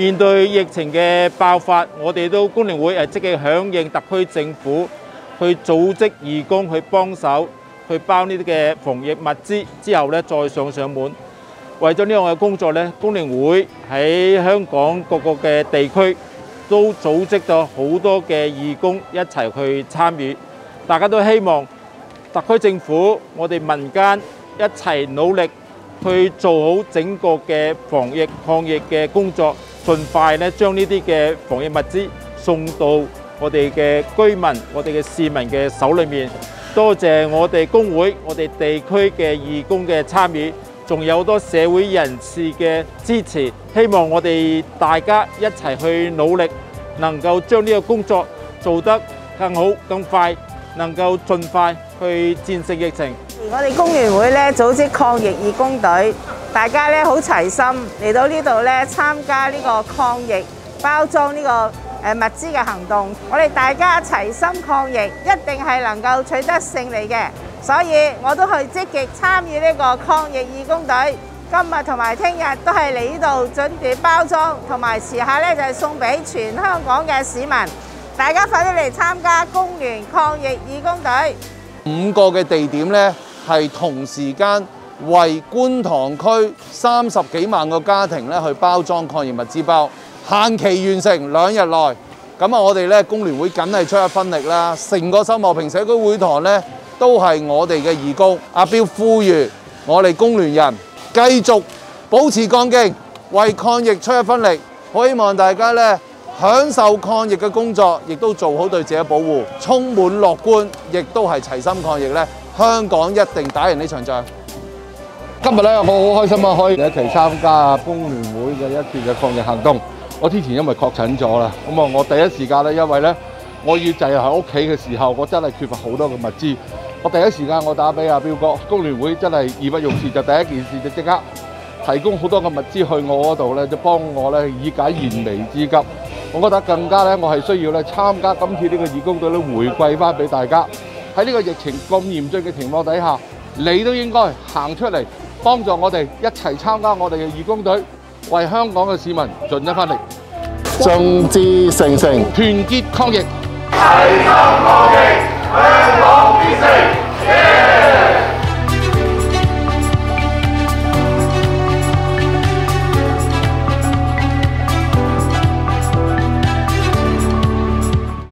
面對疫情嘅爆發，我哋都工聯會係積極響應特區政府去組織義工去幫手去包呢啲嘅防疫物資，之後咧再上門。為咗呢樣嘅工作咧，工聯會喺香港各個嘅地區都組織咗好多嘅義工一齊去參與。大家都希望特區政府、我哋民間一齊努力去做好整個嘅防疫抗疫嘅工作，盡快咧將呢啲嘅防疫物資送到我哋嘅居民、我哋嘅市民嘅手裏面。多謝我哋工會、我哋地區嘅義工嘅參與，仲有好多社會人士嘅支持。希望我哋大家一齊去努力，能夠將呢個工作做得更好、更快，能夠盡快去戰勝疫情。 我哋工聯會咧組織抗疫義工隊，大家咧好齊心嚟到呢度咧參加呢個抗疫包裝呢個物資嘅行動。我哋大家齊心抗疫，一定係能夠取得勝利嘅。所以我都去積極參與呢個抗疫義工隊。今日同埋聽日都係嚟呢度準備包裝，同埋遲下咧就係送俾全香港嘅市民。大家快啲嚟參加工聯抗疫義工隊。 5個嘅地點咧係同時間為觀塘區30幾萬個家庭咧去包裝抗疫物資包，限期完成2日內。咁啊，我哋咧工聯會梗係出一分力啦。成個秀茂坪社區會堂咧都係我哋嘅義工。阿彪呼籲我哋工聯人繼續保持幹勁，為抗疫出一分力。我希望大家咧享受抗疫嘅工作，亦都做好對自己保護，充滿樂觀，亦都係齊心抗疫咧。香港一定打贏呢場仗。 今日咧，我好開心啊，可以一齊參加工聯會嘅一次嘅抗疫行動。我之前因為確診咗啦，咁啊，我第一時間咧，因為咧我要就係喺屋企嘅時候，我真係缺乏好多嘅物資。我第一時間我打俾阿彪哥，工聯會真係義不容辭，就第一件事就即刻提供好多嘅物資去我嗰度咧，就幫我咧以解燃眉之急。我覺得更加咧，我係需要咧參加今次呢個義工隊咧，回饋翻俾大家。喺呢個疫情咁嚴峻嘅情況底下，你都應該行出嚟幫助我哋一齊參加我哋嘅義工隊，為香港嘅市民盡一分力， 眾志成城， 團結抗疫， 齊心抗疫，香港必勝。